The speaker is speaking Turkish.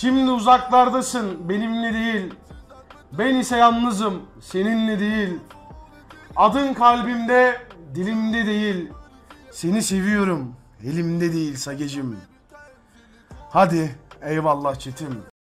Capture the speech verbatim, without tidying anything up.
Şimdi uzaklardasın, benimle değil. Ben ise yalnızım, seninle değil. Adın kalbimde, dilimde değil. Seni seviyorum, elimde değil Sagecim. Hadi eyvallah Çetim.